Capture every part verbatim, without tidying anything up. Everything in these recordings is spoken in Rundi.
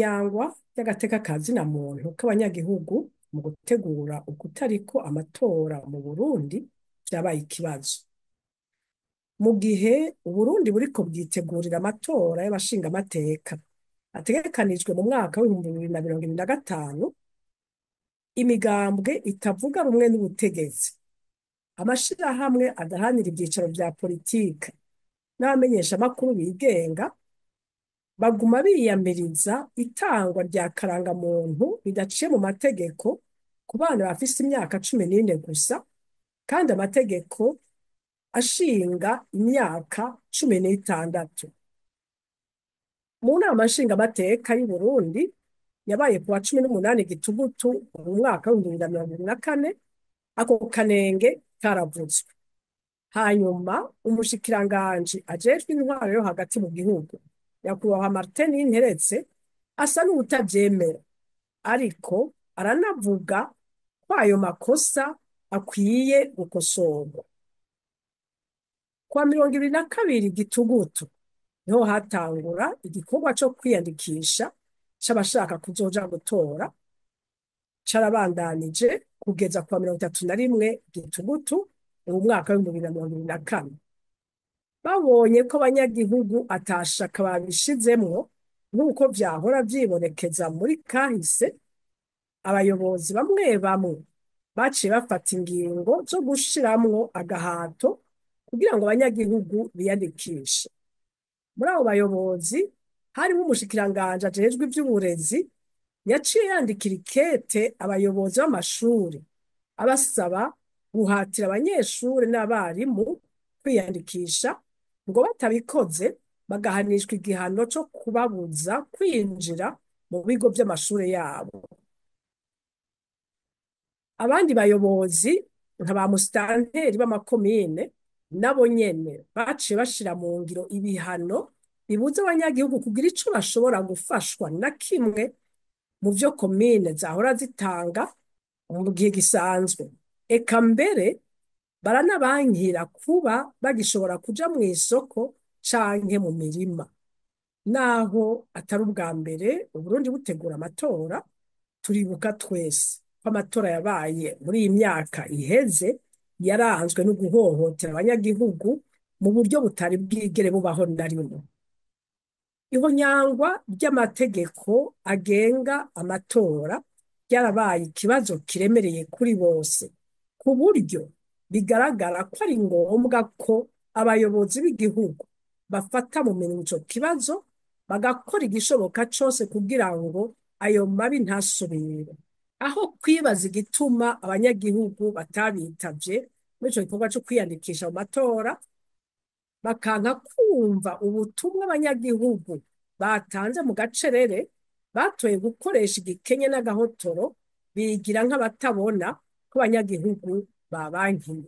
ihonyangwa ry'agateka ka zina muntu k'abanyagihugu mu gutegura ukutariko amatora mu Burundi vyabaye ikibazo. Mu gihe Uburundi buriko bwitegurira amatora y'abashingamateka ategekanijwe mu mwaka w'ibihumbi bibiri na mirongo ibiri na gatanu, imigambwe itavuga rumwe n'ubutegetsi, amashirahamwe adahanira ivyicaro vya politike n'abamenyeshamakuru bigenga baguma biyamiriza itangwa rya karangamuntu bidaciye mu mategeko ku bana bafise imyaka cumi n'ine gusa, kandi amategeko ashinga imyaka cumi n'itandatu. Mu nama nshingamateka y'u Burundi yabaye ku wa cumi n'umunani Gitugutu mu mwaka w'ibihumbi bibiri na mirongo ibiri na kane, ako kanenge karavuzwe. Hanyuma umushikiranganji ajejwe intwaro yo hagati mu gihugu nyakubahwa Martin Ninteretse asa n'uwutavyemera, ariko aranavuga ko ayo makosa akwiye gukosorwa. Kwa mirongo ibiri na kabiri Gitugutu niho hatangura igikorwa co kwiyandikisha c'abashaka kuzoja gutora, carabandanije kugeza kwa mirongo itatu na rimwe Gitugutu mu mwaka w'ibihumbi bibiri na mirongo ibiri na kane. Babonye ko abanyagihugu atashaka babishizemwo nk'uko vyahora vyibonekeza muri kahise, abayobozi bamwe bamwe baciye bafata ingingo zo gushiramwo agahato kugira ngo abanyagihugu biyandikishe. Muri abo bayobozi harimwo umushikiranganji ajejwe ivy'uburezi, yaciye yandikira ikete abayobozi b'amashuri abasaba guhatira abanyeshuri n'abarimu kwiyandikisha, ngo batabikoze bagahanishwa igihano co kubabuza kwinjira mu bigo vy'amashuri yabo. Abandi bayobozi nka ba musitanteri b'amakomine nabo nyene baciye bashira mu ngiro ibihano bibuza abanyagihugu kugira ico bashobora gufashwa na kimwe mu vyo komine zahora zitanga mu gihe gisanzwe. Eka mbere baranabankira kuba bagishobora kuja mw'isoko canke mu mirima. Naho atari ubwa mbere Uburundi butegura amatora, turibuka twese ko amatora yabaye muri iyi myaka iheze yaranzwe no guhohotera abanyagihugu mu buryo butari bwigere bubaho na rimwe. Ihonyangwa ry'amategeko agenga amatora ryarabaye ikibazo kiremereye kuri bose, ku buryo bigaragara ko ari ngombwa ko abayobozi b'igihugu bafata mu minwe ico kibazo, bagakora igishoboka cose kugira ngo ayo mabi ntasubire. Aho kwibaza igituma abanyagihugu batabitavye muri ico gikorwa co kwiyandikisha mu matora, bakanka kumva ubutumwa abanyagihugu batanze mu gacerere, batoye gukoresha igikenye n'agahotoro, bigira nk'abatabona ko abanyagihugu babankiye.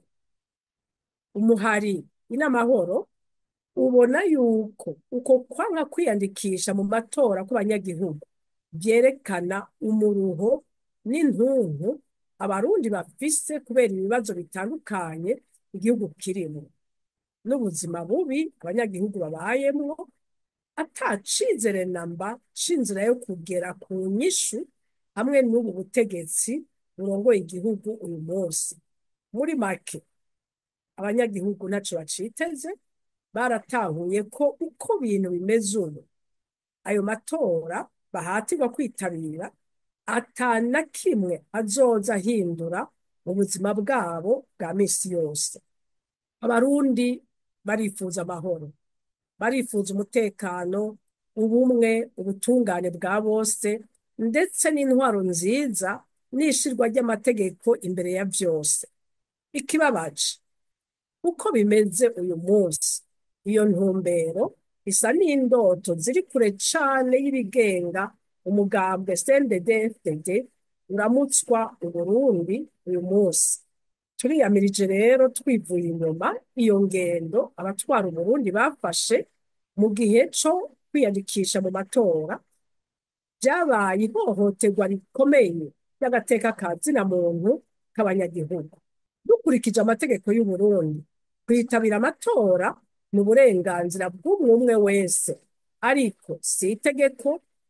Umuhari Inamahoro ubona yuko uko kwanka kwiyandikisha mu matora kw'abanyagihugu vyerekana umuruho n'intuntu abarundi bafise kubera ibibazo bitandukanye igihugu kirimwo, n'ubuzima bubi abanyagihugu babayemwo, ata cizere namba c'inzira yo kugera ku nyishu hamwe n'ubu butegetsi burongoye igihugu uyu munsi. Muri make abanyagihugu ntaco baciteze, baratahuye ko uko bintu bimeze ubu, ayo matora bahatirwa kwitabira ata na kimwe azoza ahindura mu buzima bwabo bwa misi yose. Abarundi barifuza amahoro, barifuza umutekano, ubumwe, ubutungane bwa bose, ndetse n'intwaro nziza n'ishirwa ry'amategeko imbere ya vyose. Ikibabaje uko bimeze uyu munsi, iyo ntumbero isa n'indoto ziri kure cane y'ibigenga umugambwe C N D D F D D uramutswa Uburundi uyu munsi. Turiyamirije rero twivuye inyuma iyo ngendo abatwara Uburundi bafashe mu gihe co kwiyandikisha mu matora. Vyabaye ihohoterwa rikomeye ry'agateka ka zina muntu k'abanyagihugu. Dukurikije amategeko y'u Burundi, kwitabira amatora ni uburenganzira bw'umwe umwe wese, ariko si itegeko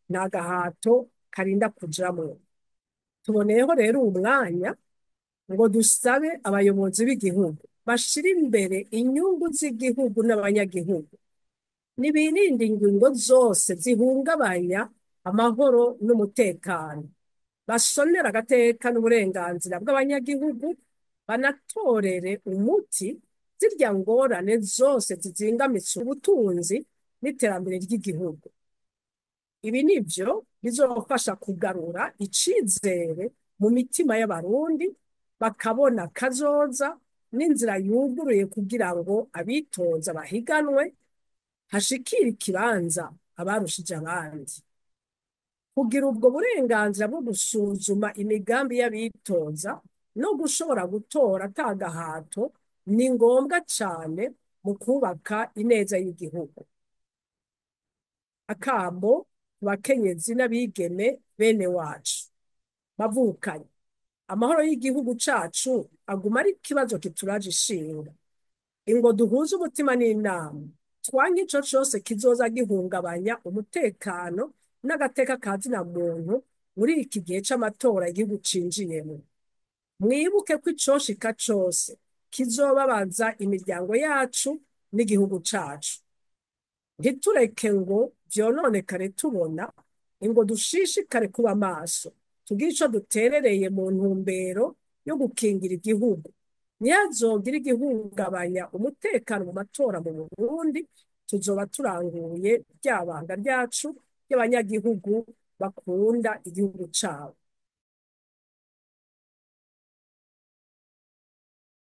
ni agahato karinda kujamwo. Tuboneyeho rero uwu mwanya ngo dusabe abayobozi b'igihugu bashira imbere inyungu z'igihugu n'abanyagihugu, nibirinde ingingo zose zihungabanya amahoro n'umutekano, basonera agateka n'uburenganzira bw'abanyagihugu, banatorere umuti zirya ngorane zose zizingamitse ubutunzi n'iterambere ry'igihugu. Ibi nivyo bizofasha kugarura icizere mu mitima y'abarundi, bakabona kazoza n'inzira yuguruye kugira ngo abitoza bahiganwe, hashikira ikibanza abarushije abandi. Kugira ubwo burenganzira bwo gusuzuma imigambi y'abitoza no gushobora gutora ata gahato ni ngombwa cane mu kubaka ineza y'igihugu. Akamo ku bakenyezi n'abigeme bene wacu bavukanye, amahoro y'igihugu cacu aguma ari ikibazo kituraje ishinga. Ingo duhuze umutima n'inama, twanke ico cose kizoza gihungabanya umutekano n'agateka ka zina muntu muri iki gihe c'amatora igihugu cinjiyemwo. Mwibuke ko icoshika cose kizobabaza imiryango yacu n'igihugu cacu. Ntitureke ngo vyononekare tubona, ingo dushishikare kuba maso, tugire ico duterereye mu ntumbero yo gukingira igihugu. Ntihazogira igihungabanya umutekano mu matora mu Burundi, tuzoba turanguye rya banga ryacu ry'abanyagihugu bakunda igihugu cabo.